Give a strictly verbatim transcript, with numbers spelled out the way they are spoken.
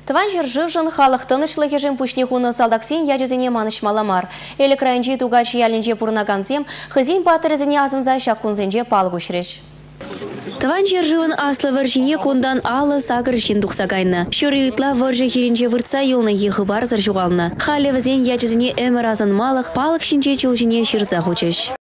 Тыван жыржывжын халықтың үшлі кежін пүшне хуны салдаксен ядезіне манышмаламар. Элі крайынче тугач ялінже пурнаганзем, хызин патырызіне азынза шаққунзенже пал күшіреш. Тыван жыржывын аслы варжине кондан алы сагыр жин тухсагайны. Шүрійтла варжы херінже выртса елны егі барзыр жуғалны. Халі візен ядезіне әмір азын малық, палық шинче чылжине шырза хочеш.